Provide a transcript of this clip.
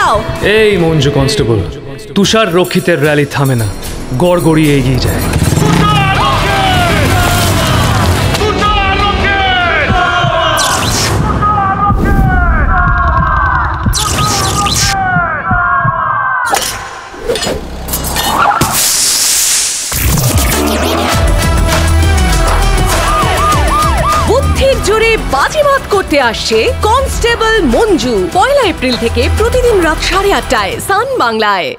যাও। এই মঞ্জু কনস্টেবল, তুষার রক্ষিতের র্যালি থামে না, গড়গড়িয়ে এগিয়ে যায়। বুদ্ধির জোরে বাজিমাত করতে আসছে কনস্টেবল মঞ্জু। 1 এপ্রিল থেকে প্রতিদিন রাত 8:30টায় সান বাংলায়।